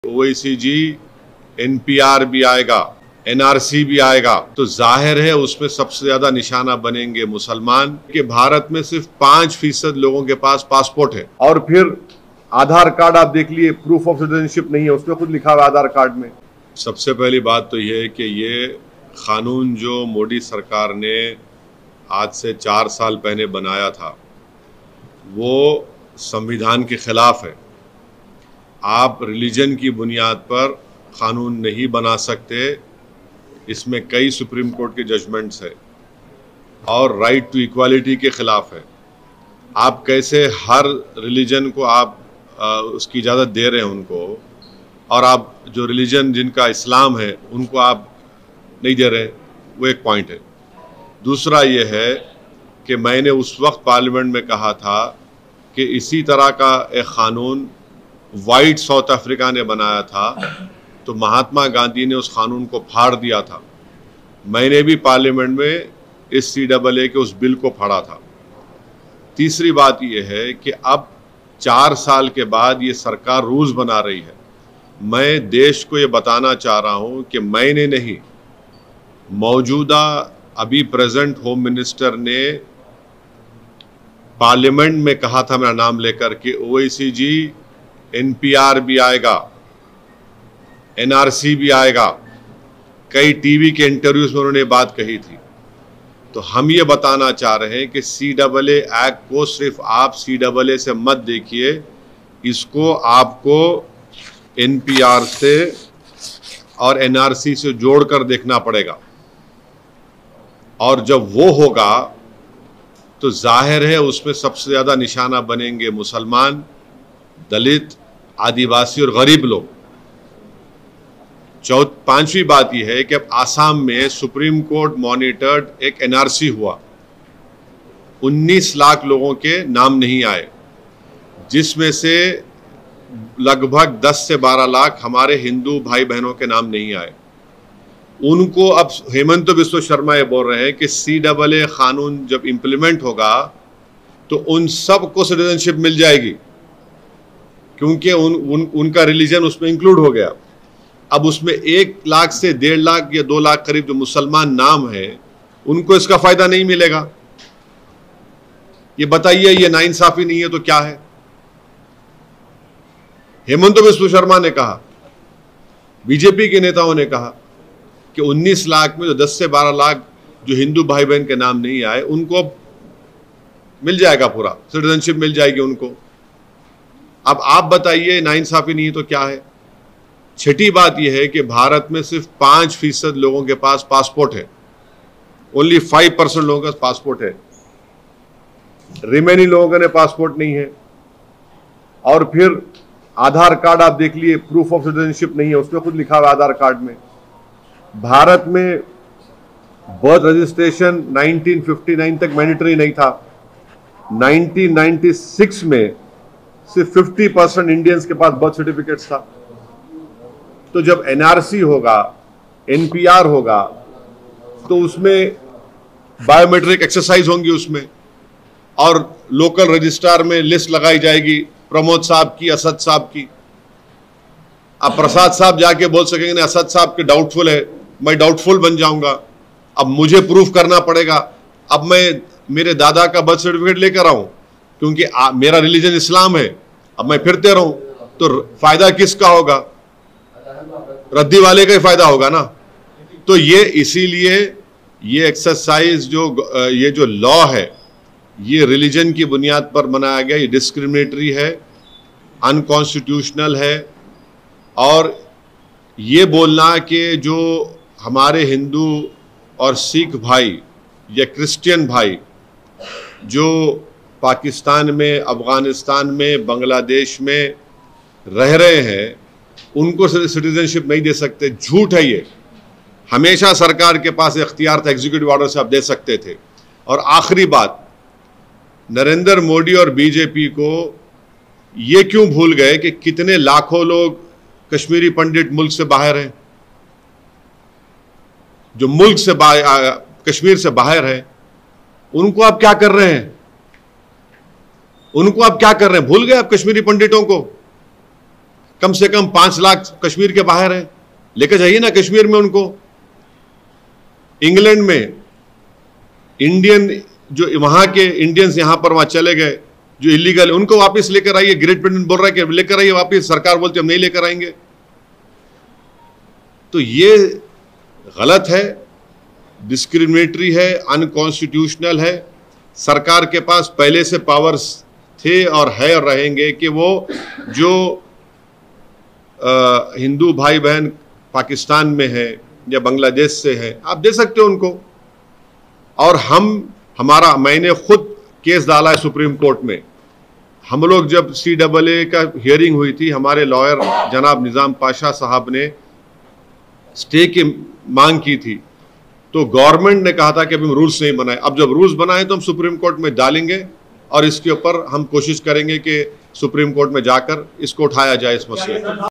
OIC, NPR भी आएगा, NRC भी आएगा, तो जाहिर है उसमें सबसे ज्यादा निशाना बनेंगे मुसलमान। कि भारत में सिर्फ 5% लोगों के पास पासपोर्ट है। और फिर आधार कार्ड आप देख लिए, प्रूफ ऑफ सिटीजनशिप नहीं है, उसमें खुद लिखा हुआ आधार कार्ड में। सबसे पहली बात तो यह है कि ये कानून जो मोदी सरकार ने आज से 4 साल पहले बनाया था वो संविधान के खिलाफ है। आप रिलीजन की बुनियाद पर कानून नहीं बना सकते, इसमें कई सुप्रीम कोर्ट के जजमेंट्स है और राइट टू इक्वालिटी के खिलाफ है। आप कैसे हर रिलीजन को आप उसकी इजाज़त दे रहे हैं उनको, और आप जो रिलीजन जिनका इस्लाम है उनको आप नहीं दे रहे, वो एक पॉइंट है। दूसरा ये है कि मैंने उस वक्त पार्लियामेंट में कहा था कि इसी तरह का एक क़ानून वाइट साउथ अफ्रीका ने बनाया था, तो महात्मा गांधी ने उस कानून को फाड़ दिया था। मैंने भी पार्लियामेंट में इस CAA के उस बिल को फाड़ा था। तीसरी बात यह है कि अब 4 साल के बाद ये सरकार रूल्स बना रही है। मैं देश को ये बताना चाह रहा हूँ कि मैंने नहीं, मौजूदा अभी प्रेजेंट होम मिनिस्टर ने पार्लियामेंट में कहा था मेरा नाम लेकर कि ओआईसी, एनपीआर भी आएगा, एनआरसी भी आएगा। कई टीवी के इंटरव्यूज में उन्होंने बात कही थी। तो हम ये बताना चाह रहे हैं कि CAA एक्ट को सिर्फ आप CAA से मत देखिए, इसको आपको एनपीआर से और एनआरसी से जोड़कर देखना पड़ेगा। और जब वो होगा तो जाहिर है उसमें सबसे ज्यादा निशाना बनेंगे मुसलमान, दलित, आदिवासी और गरीब लोग। पांचवी बात यह है कि अब आसाम में सुप्रीम कोर्ट मॉनिटर्ड एक एनआरसी हुआ, 19 लाख लोगों के नाम नहीं आए, जिसमें से लगभग 10 से 12 लाख हमारे हिंदू भाई बहनों के नाम नहीं आए। उनको अब हेमंत बिस्व शर्मा ये बोल रहे हैं कि CAA कानून जब इंप्लीमेंट होगा तो उन सबको सिटीजनशिप मिल जाएगी, क्योंकि उनका रिलीजन उसमें इंक्लूड हो गया। अब उसमें 1 लाख से 1.5 लाख या 2 लाख करीब जो मुसलमान नाम है उनको इसका फायदा नहीं मिलेगा। ये बताइए, ये नाइंसाफी नहीं है तो क्या है? हेमंत बिस्व शर्मा ने कहा, बीजेपी के नेताओं ने कहा कि 19 लाख में जो 10 से 12 लाख जो हिंदू भाई बहन के नाम नहीं आए उनको मिल जाएगा, पूरा सिटीजनशिप मिल जाएगी उनको। अब आप बताइए, नाइंसाफी नहीं है तो क्या है? छठी बात यह है कि भारत में सिर्फ 5% लोगों के पास पासपोर्ट है। ओनली 5% लोगों के पास पासपोर्ट है, रिमेनिंग लोगों ने पासपोर्ट नहीं है। और फिर आधार कार्ड आप देख लिए, प्रूफ ऑफ सिटीजनशिप नहीं है, उसमें खुद लिखा हुआ आधार कार्ड में। भारत में बर्थ रजिस्ट्रेशन 1959 तक मैंडेटरी नहीं था। 1996 में सिर्फ 50% इंडियंस के पास बर्थ सर्टिफिकेट्स था। तो जब एनआरसी होगा, एनपीआर होगा, तो उसमें बायोमेट्रिक एक्सरसाइज होंगी उसमें, और लोकल रजिस्ट्रार में लिस्ट लगाई जाएगी प्रमोद साहब की, असद साहब की। अब प्रसाद साहब जाके बोल सकेंगे नहीं, असद साहब के डाउटफुल है, मैं डाउटफुल बन जाऊंगा। अब मुझे प्रूफ करना पड़ेगा। अब मैं मेरे दादा का बर्थ सर्टिफिकेट लेकर आऊं क्योंकि मेरा रिलीजन इस्लाम है, अब मैं फिरते रहूं तो फायदा किसका होगा? रद्दी वाले का ही फायदा होगा ना। तो ये इसीलिए ये एक्सरसाइज ये जो लॉ है ये रिलीजन की बुनियाद पर बनाया गया, ये डिस्क्रिमिनेटरी है, अनकॉन्स्टिट्यूशनल है। और ये बोलना कि जो हमारे हिंदू और सिख भाई या क्रिश्चियन भाई जो पाकिस्तान में, अफगानिस्तान में, बांग्लादेश में रह रहे हैं उनको सिटीजनशिप नहीं दे सकते, झूठ है ये। हमेशा सरकार के पास इख्तियार था, एग्जीक्यूटिव ऑर्डर से आप दे सकते थे। और आखिरी बात, नरेंद्र मोदी और बीजेपी को ये क्यों भूल गए कि कितने लाखों लोग कश्मीरी पंडित मुल्क से बाहर हैं, जो मुल्क से कश्मीर से बाहर है, उनको आप क्या कर रहे हैं? उनको आप क्या कर रहे हैं? भूल गए आप कश्मीरी पंडितों को? कम से कम 5 लाख कश्मीर के बाहर हैं, लेकर जाइए ना कश्मीर में उनको। इंग्लैंड में इंडियन जो वहां के इंडियंस यहां पर वहां चले गए जो इलीगल, उनको वापस लेकर आइए। ग्रेट ब्रिटेन बोल रहा है कि लेकर आइए वापस, सरकार बोलती है हम नहीं लेकर आएंगे। तो ये गलत है, डिस्क्रिमिनेटरी है, अनकॉन्स्टिट्यूशनल है। सरकार के पास पहले से पावर्स थे और है और रहेंगे कि वो जो हिंदू भाई बहन पाकिस्तान में है या बांग्लादेश से है, आप दे सकते हो उनको। और मैंने खुद केस डाला है सुप्रीम कोर्ट में। हम लोग जब CAA का हियरिंग हुई थी, हमारे लॉयर जनाब निज़ाम पाशा साहब ने स्टे की मांग की थी, तो गवर्नमेंट ने कहा था कि अभी हम रूल्स नहीं बनाए। अब जब रूल्स बनाए तो हम सुप्रीम कोर्ट में डालेंगे और इसके ऊपर हम कोशिश करेंगे कि सुप्रीम कोर्ट में जाकर इसको उठाया जाए, इस मसले को।